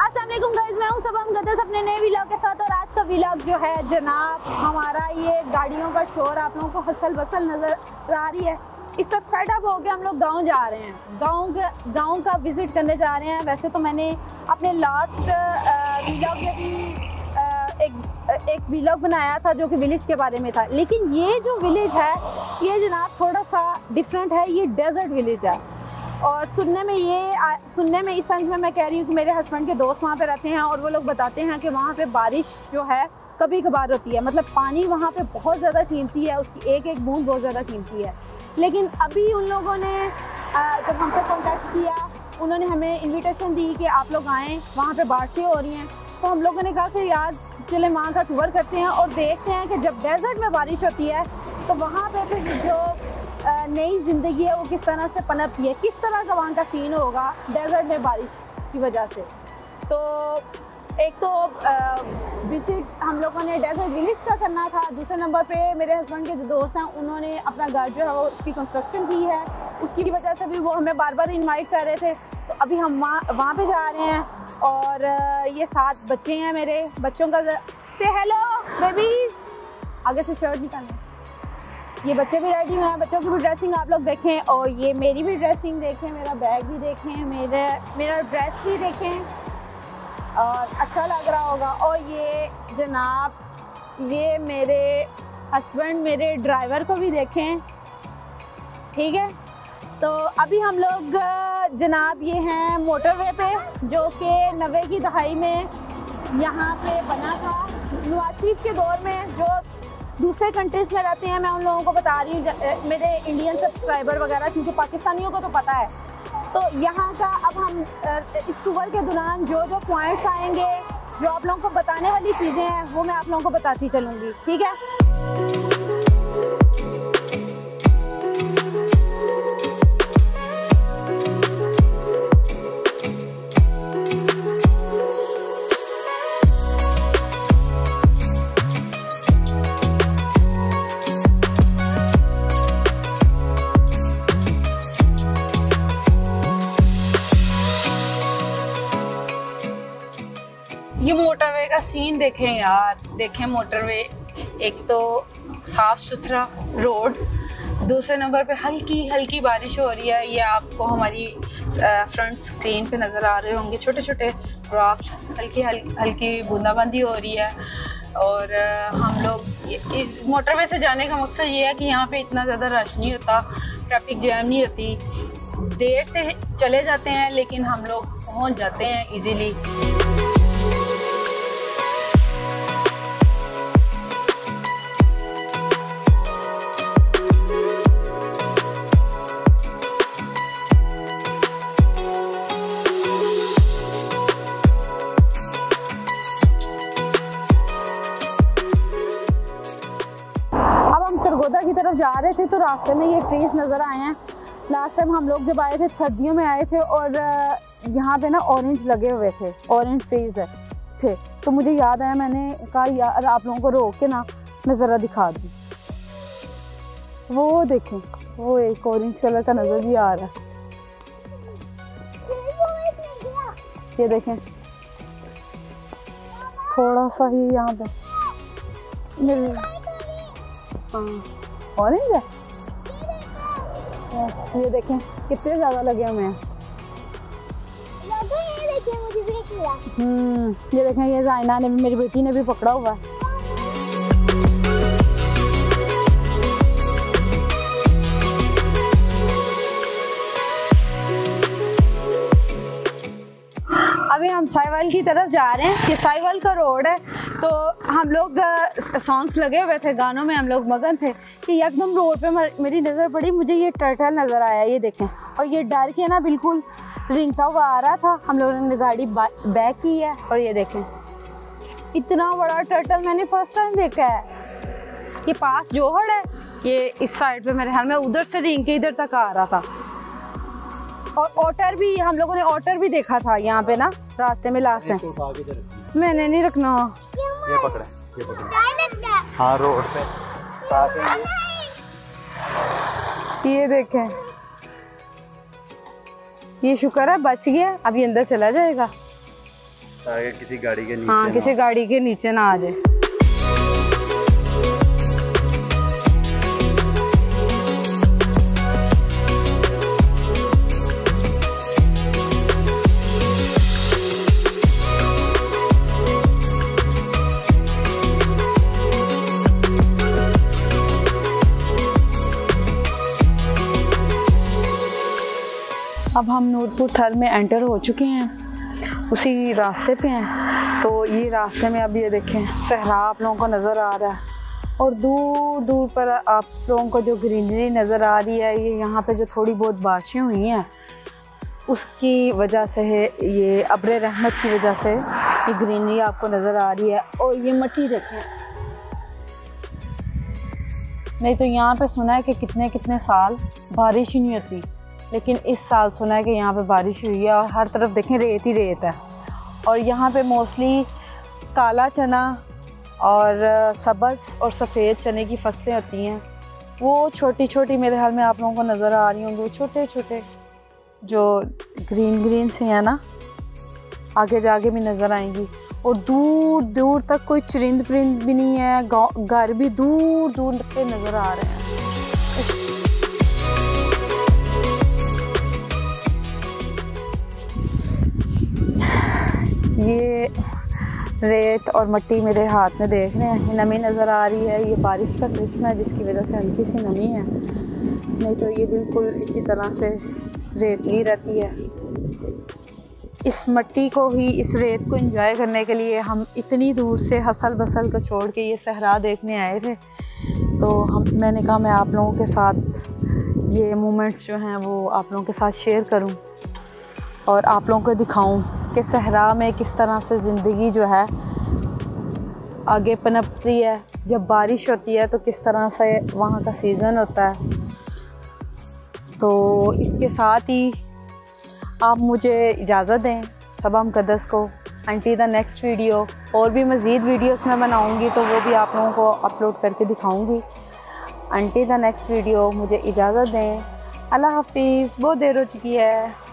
अस्सलाम वालेकुम गाइस, मैं हूं सबा मुक़द्दस अपने नए व्लॉग के साथ। और आज का व्लॉग जो है जनाब, हमारा ये गाड़ियों का शोर आप लोगों को हसल बसल नज़र आ रही है। इस सब सेटअप हो गया, हम लोग गांव जा रहे हैं, गांव का विज़िट करने जा रहे हैं। वैसे तो मैंने अपने लास्ट व्लॉग में भी एक व्लॉग बनाया था जो कि विलेज के बारे में था, लेकिन ये जो विलेज है ये जनाब थोड़ा सा डिफरेंट है। ये डेजर्ट विलेज है और सुनने में इस सेंस में मैं कह रही हूँ कि मेरे हस्बैंड के दोस्त वहाँ पे रहते हैं और वो लोग बताते हैं कि वहाँ पे बारिश जो है कभी कभार होती है। मतलब पानी वहाँ पे बहुत ज़्यादा कीमती है, उसकी एक एक बूंद बहुत ज़्यादा कीमती है। लेकिन अभी उन लोगों ने जब हमसे कॉन्टैक्ट किया, उन्होंने हमें इन्विटेशन दी कि आप लोग आएँ, वहाँ पर बारिशें हो रही हैं। तो हम लोगों ने कहा कि यार चले वहाँ का टूर करते हैं और देखते हैं कि जब डेजर्ट में बारिश होती है तो वहाँ पे फिर जो नई ज़िंदगी है वो किस तरह से पनपती है, किस तरह का वहाँ का सीन होगा डेजर्ट में बारिश की वजह से। तो एक तो विजिट हम लोगों ने डेजर्ट विलेज का करना था। दूसरे नंबर पे मेरे हस्बैंड के जो दोस्त हैं उन्होंने अपना घर जो है वो उसकी कंस्ट्रक्शन की है, उसकी वजह से भी वो हमें बार बार इन्वाइट कर रहे थे। तो अभी हम वहाँ पे जा रहे हैं और ये 7 बच्चे हैं मेरे, बच्चों का से हेलो बेबीज, आगे से शर्ट निकालें। ये बच्चे भी रेडी हुए हैं, बच्चों की भी ड्रेसिंग आप लोग देखें और ये मेरी भी ड्रेसिंग देखें, मेरा बैग भी देखें, मेरा ड्रेस भी देखें और अच्छा लग रहा होगा। और ये जनाब, ये मेरे हस्बैंड मेरे ड्राइवर को भी देखें, ठीक है। तो अभी हम लोग जनाब ये हैं मोटरवे पे, जो कि 90 की दहाई में यहाँ पे बना था। नवाज शरीफ के दौर में जो दूसरे कंट्रीज में रहते हैं, मैं उन लोगों को बता रही हूँ, मेरे इंडियन सब्सक्राइबर वगैरह, क्योंकि पाकिस्तानियों को तो पता है। तो यहाँ का अब हम इस टूर के दौरान जो जो पॉइंट्स आएंगे, जो आप लोगों को बताने वाली चीज़ें हैं, वो मैं आप लोगों को बताती चलूँगी, ठीक है। ये मोटरवे का सीन देखें यार, देखें मोटरवे, एक तो साफ सुथरा रोड, दूसरे नंबर पे हल्की हल्की बारिश हो रही है। ये आपको हमारी फ्रंट स्क्रीन पे नज़र आ रहे होंगे, छोटे छोटे ड्रॉप्स, हल्की बूंदाबांदी हो रही है। और हम लोग मोटरवे से जाने का मकसद ये है कि यहाँ पे इतना ज़्यादा रश नहीं होता, ट्रैफिक जैम नहीं होती। देर से चले जाते हैं लेकिन हम लोग पहुँच जाते हैं ईजीली। सरगोदा की तरफ जा रहे थे तो रास्ते में ये ट्रीज नज़र आए हैं। लास्ट टाइम हम लोग जब आए थे सर्दियों में आए थे और यहाँ पे ना ऑरेंज लगे हुए थे, ऑरेंज ट्रीज थे। तो मुझे याद आया, मैंने कहा यार आप लोगों को रोक के ना मैं ज़रा दिखा दूँ। वो देखें, वो एक ऑरेंज कलर का नज़र भी आ रहा है, ये देखें थोड़ा सा ही यहाँ पे ऑरेंज है। ये देखें कितने ज्यादा लगे हुए हैं। ये देखें, ये जाइना ने भी, मेरी बेटी ने भी पकड़ा हुआ है। अभी हम साहिवाल की तरफ जा रहे हैं। ये साहिवाल का रोड है। तो हम लोग सॉन्ग्स लगे हुए थे, गानों में हम लोग मगन थे कि एकदम रोड पे मेरी नज़र पड़ी, मुझे ये टर्टल नज़र आया, ये देखें। और ये डर के ना बिल्कुल रिंगता हुआ आ रहा था। हम लोगों ने गाड़ी बैक की है और ये देखें इतना बड़ा टर्टल मैंने फर्स्ट टाइम देखा है। ये पास जोहड़ है, ये इस साइड पे मेरे ख्याल में उधर से रिंग के इधर तक आ रहा था। और ओटर भी, हम लोगों ने ओटर भी देखा था यहाँ पे ना रास्ते में लास्ट टाइम। मैंने नहीं रखना, ये पकड़े, ये पकड़े। हाँ रोड पे ये देखें, ये शुक्र है बच गया, अभी अंदर चला जाएगा। ताकि किसी गाड़ी के नीचे हाँ, किसी गाड़ी के नीचे ना आ जाए। अब हम नूरपुर थर में एंटर हो चुके हैं, उसी रास्ते पे हैं। तो ये रास्ते में अब ये देखें सहरा आप लोगों को नज़र आ रहा है और दूर दूर पर आप लोगों को जो ग्रीनरी नज़र आ रही है, ये यहाँ पे जो थोड़ी बहुत बारिशें हुई हैं उसकी वजह से है, ये अब्र रहमत की वजह से ये ग्रीनरी आपको नज़र आ रही है। और ये मिट्टी देखें, नहीं तो यहाँ पे सुना है कि कितने कितने साल बारिश ही नहीं होती, लेकिन इस साल सुना है कि यहाँ पे बारिश हुई है और हर तरफ देखें रेत ही रेत है। और यहाँ पे मोस्टली काला चना और सब्ज़ और सफ़ेद चने की फसलें होती हैं। वो छोटी छोटी मेरे हाल में आप लोगों को नज़र आ रही होंगी, वो छोटे छोटे जो ग्रीन ग्रीन से हैं ना, आगे जाके भी नज़र आएंगी। और दूर दूर तक कोई चरिंद परिंद भी नहीं है, घर भी दूर दूर पे नज़र आ रहे हैं। ये रेत और मिट्टी मेरे हाथ में देख रहे हैं, नमी नज़र आ रही है, ये बारिश का करिश्मा है जिसकी वजह से हल्की सी नमी है, नहीं तो ये बिल्कुल इसी तरह से रेतली रहती है। इस मिट्टी को ही, इस रेत को एंजॉय करने के लिए हम इतनी दूर से हसल बसल को छोड़ के ये सहरा देखने आए थे। तो मैंने कहा मैं आप लोगों के साथ ये मोमेंट्स जो हैं वो आप लोगों के साथ शेयर करूं और आप लोगों को दिखाऊं कि सहरा में किस तरह से ज़िंदगी जो है आगे पनपती है। जब बारिश होती है तो किस तरह से वहाँ का सीज़न होता है। तो इसके साथ ही आप मुझे इजाज़त दें सबा मुक़द्दस को। अंटिल द नेक्स्ट वीडियो, और भी मज़ीद वीडियोस मैं बनाऊँगी तो वो भी आप लोगों को अपलोड करके दिखाऊँगी। अंटिल द नेक्स्ट वीडियो मुझे इजाज़त दें। अल्लाह हाफिज़। बहुत देर हो चुकी है।